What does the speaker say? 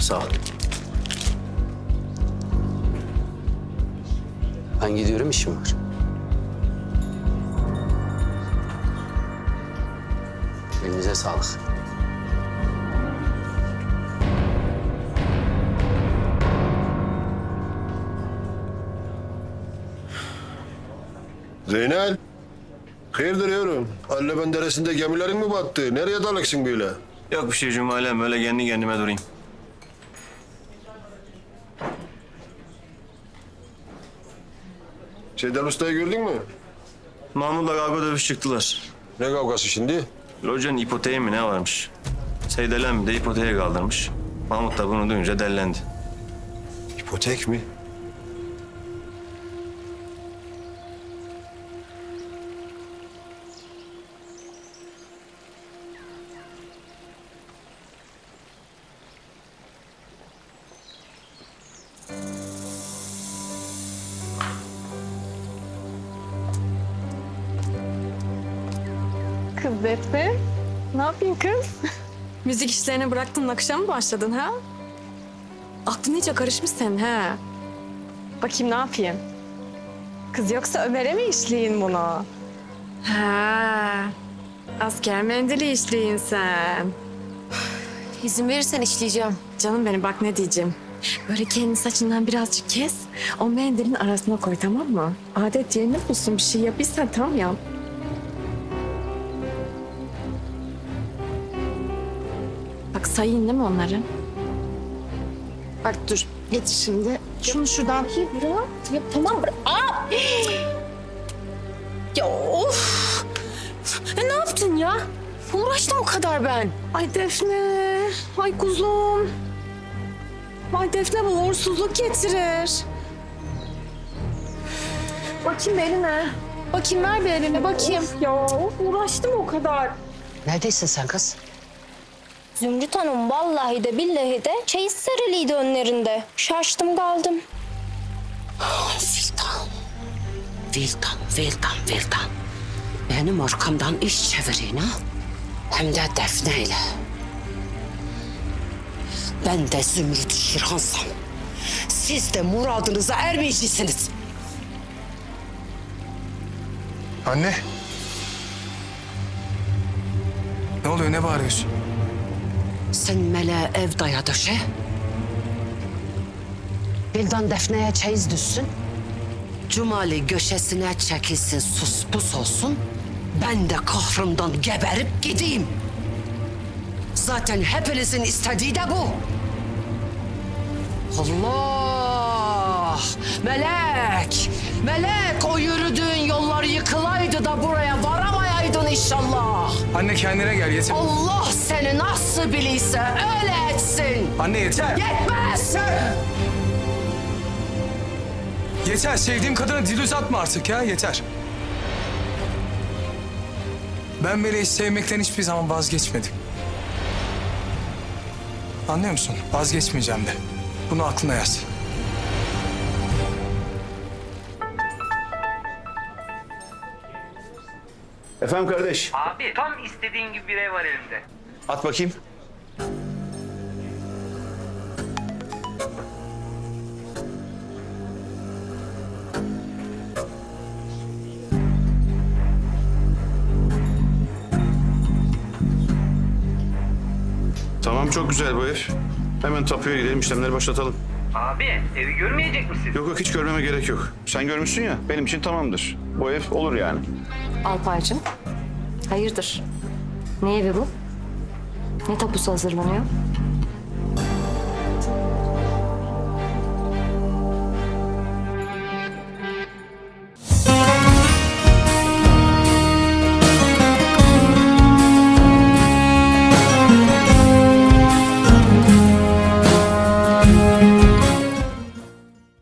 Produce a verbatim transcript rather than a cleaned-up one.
Sağ ol. Ben gidiyorum, işim var. Elinize sağlık. Zeynel, hayırdır yavrum? Alleben Deresi'nde gemilerin mi battı? Nereye dalıksın böyle? Yok bir şey Cumale'm, öyle kendi kendime durayım. Seydal Usta'yı gördün mü? Mahmut'la kavga dövüş çıktılar. Ne kavgası şimdi? Locanın ipoteği mi ne varmış? Seydal emmi de ipoteğe kaldırmış. Mahmut da bunu duyunca dellendi. İpotek mi? Kız Defne, ne yapayım kız? Müzik işlerini bıraktın, nakışa mı başladın ha? Aklın iyice karışmış senin ha. Bakayım ne yapayım? Kız yoksa Ömer'e mi işleyin bunu? Ha. Asker mendili işleyin sen. İzin verirsen işleyeceğim. Canım benim bak ne diyeceğim. Böyle kendi saçından birazcık kes. O mendilin arasına koy, tamam mı? Adet yerini bulsun, bir şey yapıysan tamam ya. Bak sayayım değil mi onları? Bak dur. Geç şimdi. Şunu şuradan bırak. Ya, tamam bırak. Aa! Ya of! E, ne yaptın ya? Uğraştım o kadar ben. Ay Defne. Ay kuzum. Ay Defne bu uğursuzluk getirir. Bakayım eline. Bakayım ver bir eline bakayım. Of ya of, uğraştım o kadar. Neredesin sen kız? Zümrüt Hanım vallahi de billahi de çeyiz seriliydi önlerinde. Şaştım kaldım. Vildan. Vildan, Vildan, Vildan. Benim arkamdan iş çevirin ha. Hem de Defne ile. Ben de Zümrüt Şirhansam. Siz de muradınıza ermeyeceksiniz. Anne. Ne oluyor, ne bağırıyorsun? Sen meleğe ev daya döşe. Vildan Defne'ye çeyiz düşsün. Cumali göşesine çekilsin, sus pus olsun. Ben de kahrımdan geberip gideyim. Zaten hepinizin istediği de bu. Allah! Melek! Melek, o yürüdüğün yollar yıkılaydı da buraya varamayaydın inşallah. Anne kendine gel, yeter. Allah seni nasıl bilirse öyle etsin. Anne yeter. Yetmez! Yeter, sevdiğim kadına dil uzatma artık ya, yeter. Ben Meleği sevmekten hiçbir zaman vazgeçmedim. Anlıyor musun? Vazgeçmeyeceğim de. Bunu aklına yaz. Efendim kardeş. Abi tam istediğin gibi bir ev var elimde. At bakayım. Tamam, çok güzel bu ev. Hemen tapuya gidelim, işlemleri başlatalım. Abi evi görmeyecek misin? Yok yok, hiç görmeme gerek yok. Sen görmüşsün ya, benim için tamamdır. Bu ev olur yani. Alpaycığım, hayırdır? Ne evi bu? Ne tapusu hazırlanıyor?